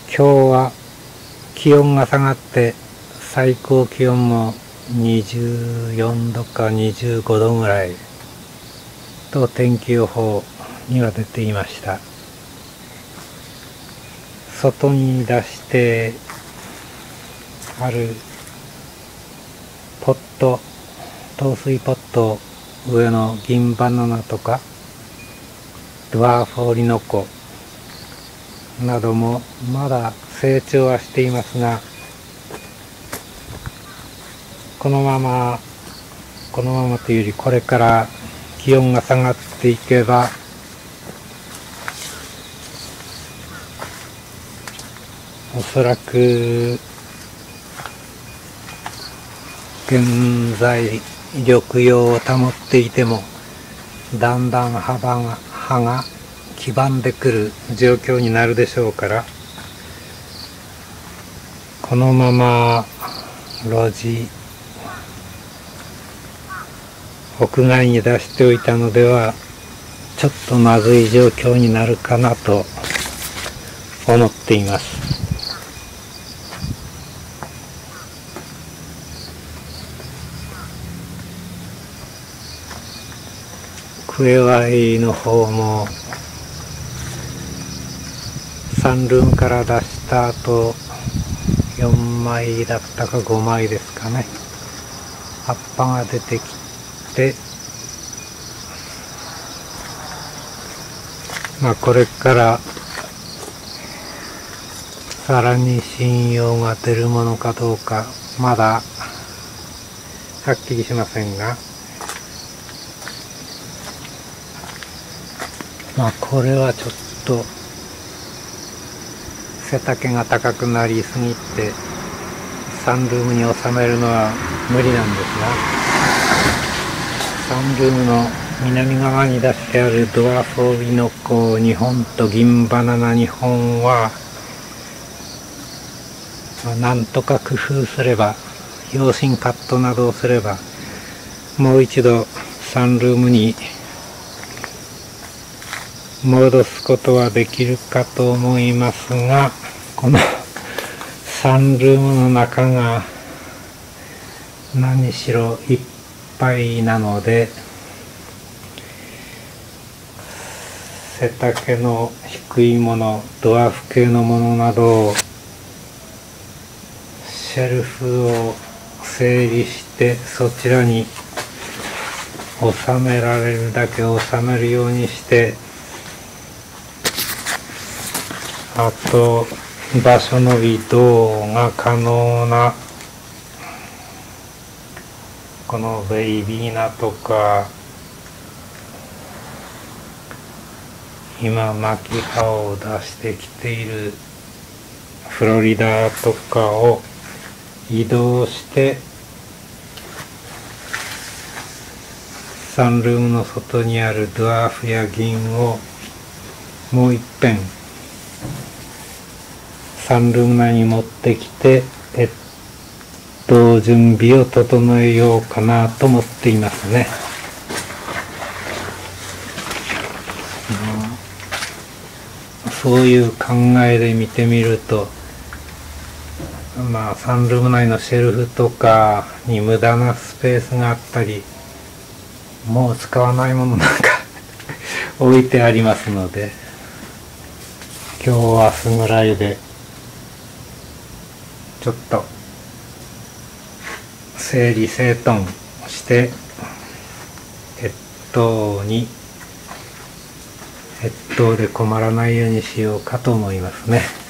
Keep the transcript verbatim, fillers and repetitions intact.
今日は気温が下がって最高気温もにじゅうよんどかにじゅうごどぐらいと天気予報には出ていました。外に出してあるポット、透水ポット上の銀バナナとかドワーフオリノコなどもまだ成長はしていますが、このままこのままというよりこれから気温が下がっていけばおそらく現在緑葉を保っていてもだんだん幅が葉が黄ばんでくる状況になるでしょうから、このまま露地屋外に出しておいたのではちょっとまずい状況になるかなと思っています。クエワイの方もサンルームから出した後よんまいだったかごまいですかね、葉っぱが出てきて、まあこれからさらに針葉が出るものかどうかまだはっきりしませんが、まあこれはちょっと背丈が高くなりすぎてサンルームに収めるのは無理なんですが、サンルームの南側に出してあるドワーフオリノコにほんと銀バナナにほんは、まあ、なんとか工夫すれば養親カットなどをすればもう一度サンルームに戻すことはできるかと思いますが、このサンルームの中が何しろいっぱいなので、背丈の低いもの、ドワーフ系のものなどをシェルフを整理してそちらに収められるだけ収めるようにして、あと場所の移動が可能なこのベイビーナとか今巻き葉を出してきているフロリダとかを移動してサンルームの外にあるドワーフや銀をもう一遍サンルーム内に持ってきて越冬準備を整えようかなと思っていますね。うん、そういう考えで見てみると、まあサンルーム内のシェルフとかに無駄なスペースがあったり、もう使わないものなんか置いてありますので、今日明日ぐらいでちょっと整理整頓して越冬に越冬で困らないようにしようかと思いますね。